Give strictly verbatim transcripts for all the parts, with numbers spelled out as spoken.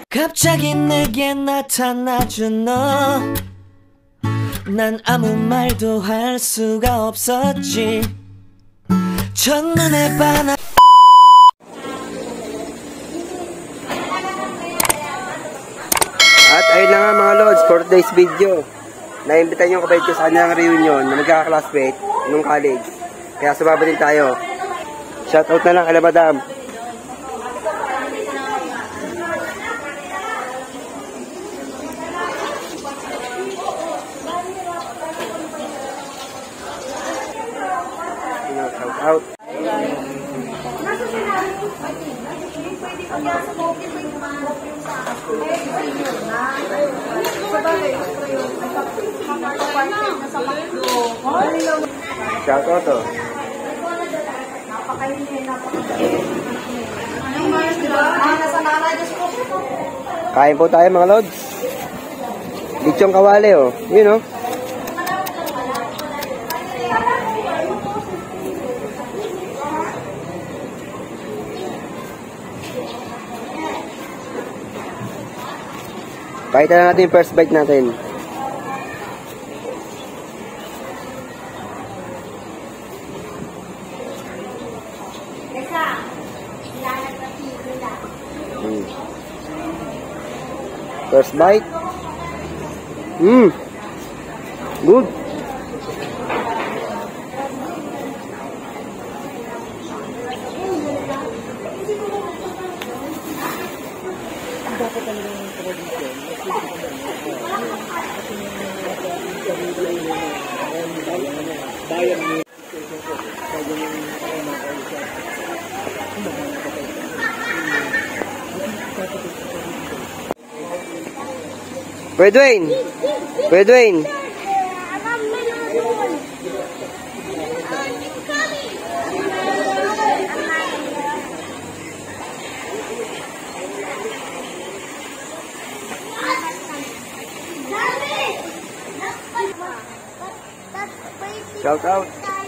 갑자기 내게 나타나준 너, 난 아무 말도 할 수가 없었지. 첫눈에 반한. At ayun na nga mga lods, for today's video, naimbitahan yung kapatid ko sa kanyang reunion na magkaka-classmate nung college. Kaya sumama din tayo. Shoutout na lang kala madam. Shoutout. Shoutout to. Kain po tayo mga lods. Lichong kawali oh. Yun oh. Pakita na natin yung first bite natin. Hmm. First bite. Hmm. Good. Kuya Dwayne, Kuya Dwayne. Shout out.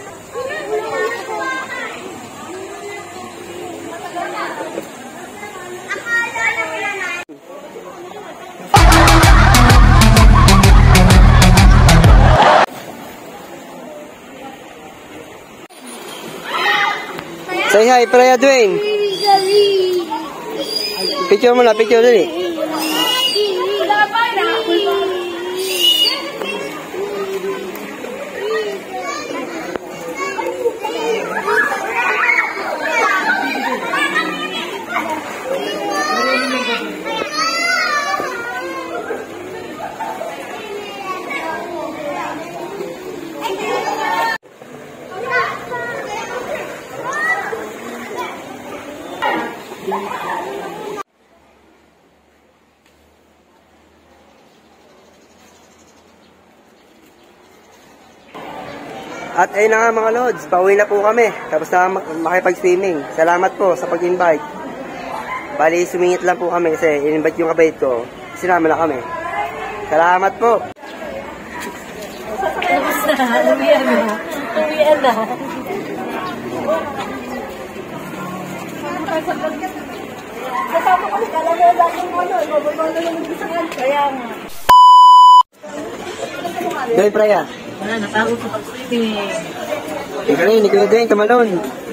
Say hi, Praya Dwayne. Picture mo na, picture dali. At ayun na nga mga lods, pauwi na po kami. Tapos na makipag-swimming. Salamat po sa pag-invite. Bali, sumingit lang po kami kasi in-invite yung kapatid ko. Sinama na kami. Salamat po. Tapos na, uwian na. Uwian na. Kasama ko, kala na laging mo nun. Mababa na lang mag-isahan. Kaya nga. Doy, Praya. Wala, natawag sa pag-swimming. Ikaw rin, ikaw rin, tumalon.